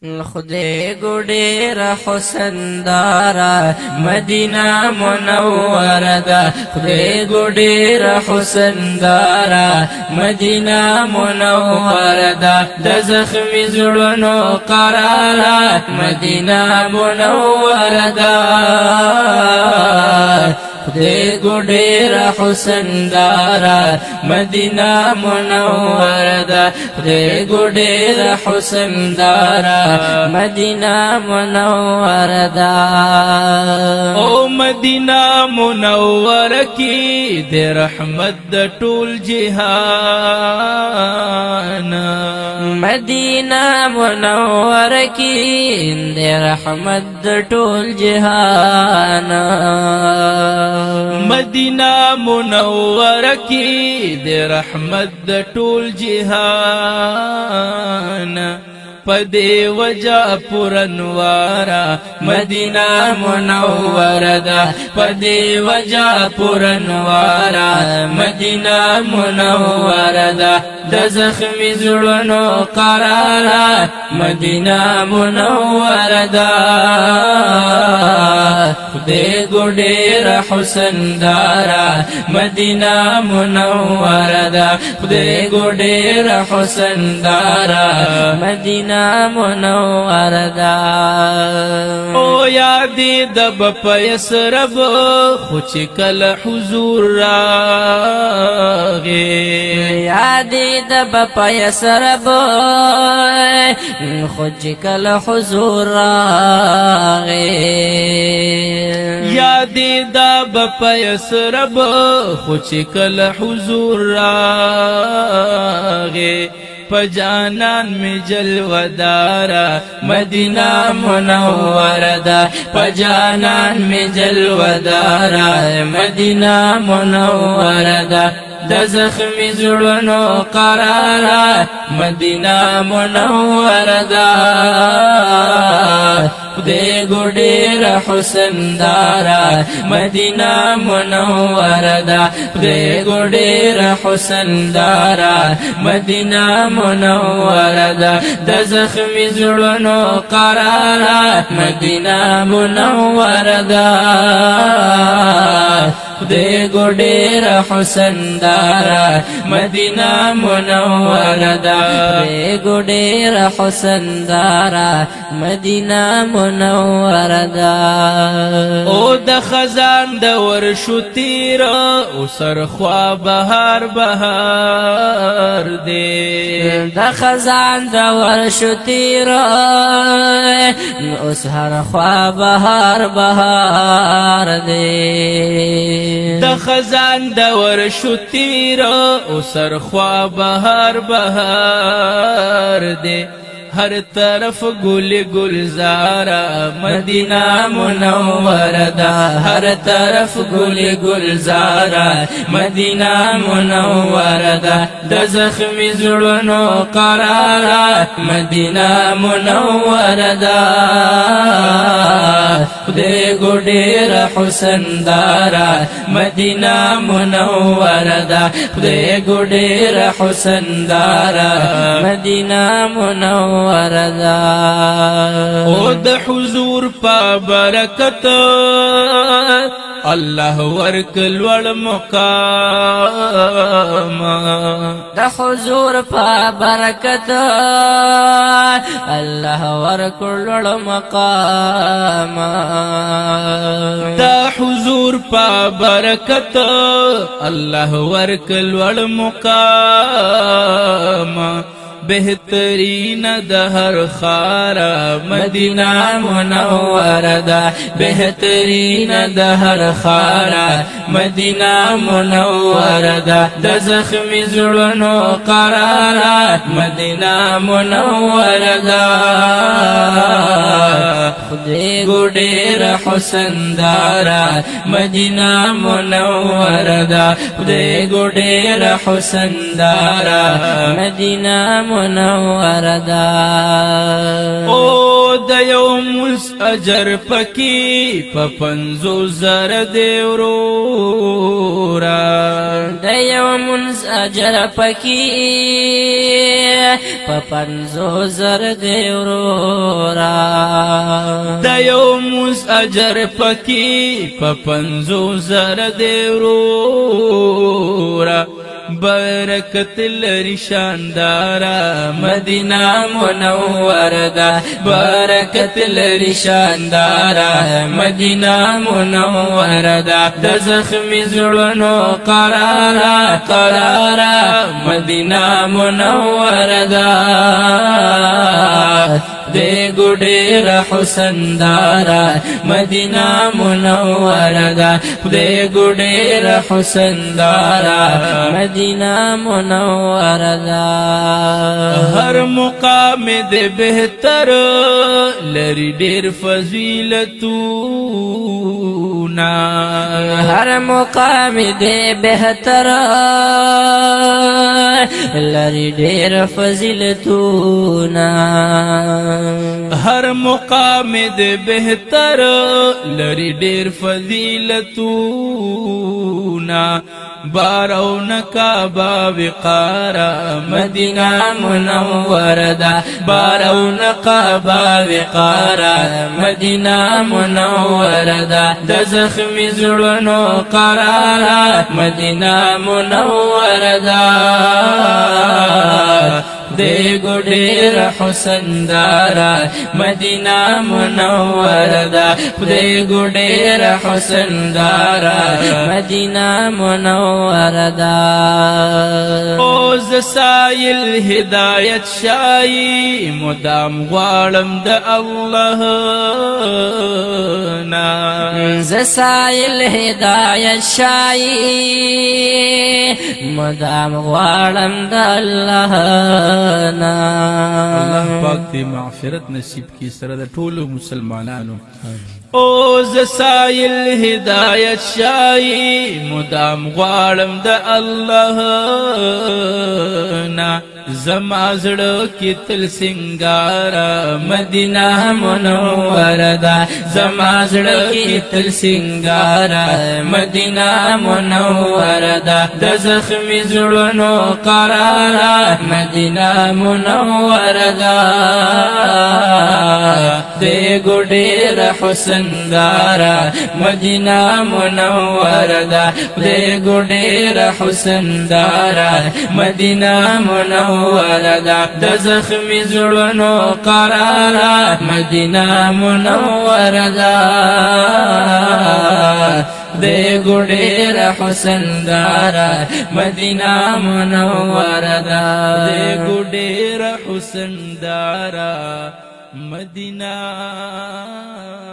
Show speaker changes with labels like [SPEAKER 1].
[SPEAKER 1] خدای ګډیر حسن دارا مدینہ منوره ده خدای ګډیر حسن دارا مدینہ منوره ده د زخمی زړونو قرار مدینہ منوره ده خدای ګډیر حسن دارا مدینہ منوره ده خدای ګډیر حسن دارا مدینہ منوره ده
[SPEAKER 2] او مدینہ منوره کی د رحمت د ټول جهان
[SPEAKER 1] مدینہ منوره کی د رحمت د ټول جهان
[SPEAKER 2] مدینہ منوره کی د رحمت د ټول جهان پدې وجا پرنوارا مدینہ منوره ده پدې وجا پرنوارا مدینہ منوره ده د زخمی زړونو قرار مدینہ منوره ده خدای ګډیر حسن دارا مدینہ منوره ده خدای ګډیر حسن دارا مدینہ منوره ده او یادې د په یسرب خو چې کله حضور راغی
[SPEAKER 1] یادې د په یسرب خو چې کله حضور راغی
[SPEAKER 2] یادې د په یسرب خو چې کله حضور راغی پجانان میں جلوہ دارا
[SPEAKER 1] مدینہ منوره ده پجانان میں جلوہ دارا مدینہ منوره ده د زخمی زړونو قرار مدینہ منوره ده خدای ګډیر حسن دارا مدینہ منوره ده خدای ګډیر حسن دارا مدینہ منوره ده د زخمی زړونو قرار مدینہ منوره ده خدای ګډیر حسن دارا مدینہ منوره ده خدای ګډیر حسن دارا مدینہ منوره ده
[SPEAKER 2] او د خزان د ورشو تیر او سرخوا بهار بهار دے
[SPEAKER 1] د خزان د ورشو تیر او سرخوا بهار بهار دے
[SPEAKER 2] د خزان د ورشو تیر او سرخوا بهار بهار دے ہر طرف گل گلزارا
[SPEAKER 1] مدینہ منوره ده ہر طرف گل گلزارا مدینہ منوره ده د زخمی زړونو قرار مدینہ منوره ده خدای ګډیر حسن دارا مدینہ منوره ده خدای ګډیر حسن دارا مدینہ منوره وردا
[SPEAKER 2] او د حضور په برکت الله ورکل ول مقام
[SPEAKER 1] د حضور په برکت الله ورکل ول مقام
[SPEAKER 2] د حضور په برکت الله ورکل ول مقام بہترین دہر خارا
[SPEAKER 1] مدینہ منوره ده بہترین دہر خارا مدینہ منوره ده د زخمی زړونو قرار مدینہ منوره ده خدای ګډیر حسن دارا مدینہ منوره ده خدای ګډیر حسن دارا مدینہ منوره ده
[SPEAKER 2] او د یوم اجر پکی په 50,000 دی ورورا
[SPEAKER 1] د یو منز اجر پکی په 50,000 دی ورورا
[SPEAKER 2] د یو منز اجر پکی په 50,000 دی ورورا برکت لري شاندارا مدینہ منور دا برکت لري شاندارا مدینہ منور دا د زخمی زړونو قرارا مدینہ منور دا دے ګډیر حسن دارا مدینہ منور دا دے ګډیر حسن دارا مدینہ منور دا ہر مقام دے بہتر لری ډیر فضیلتونا
[SPEAKER 1] ہر مقام دے بہتر لری ډیر فضیلتونا
[SPEAKER 2] ہر مقام دے بہتر لری ډیر فضیلتونا بارون کعبہ وقارا مدینہ منور دا بارون کعبہ وقارا مدینہ منور دا د زخمی زړونو قرارا مدینہ منور دا دے ګډیر حسن دارا مدینہ منور دا دے ګډیر حسن دارا مدینہ منور دا او زسائل ہدایت شائی مدام غواړم د الله نا
[SPEAKER 1] زسائل ہدایت شائی مدام غواړم د الله
[SPEAKER 2] اللہ پاک تی مغفرت نصیب کی سره د ټولو مسلمانانو او زسائل ہدایت شائی مدام غواړم د الله نا زما زړه کې تل سنگارا مدینہ منور دا زما زړه کې تل سنگارا مدینہ منور دا د زخمی زړونو قرارا مدینہ منور دا دے ګډیر حسن دارا مدینہ منور دا دے ګډیر حسن دارا مدینہ منور دا د زخمی زړونو قرارا مدینہ منور دا دے ګډیر حسن دارا مدینہ منور دا دے ګډیر حسن دارا مدینہ